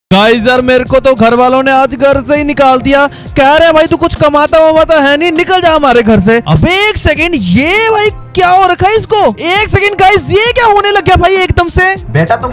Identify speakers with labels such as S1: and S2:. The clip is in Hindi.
S1: गाइस यार मेरे को तो घर वालों ने आज घर से ही निकाल दिया। कह रहे भाई तू कुछ कमाता वमाता है नहीं, निकल जा हमारे घर से। अब एक सेकंड, ये भाई क्या हो रखा है इसको? एक सेकंड गाइस, ये क्या होने लग गया भाई एकदम से?
S2: बेटा तुम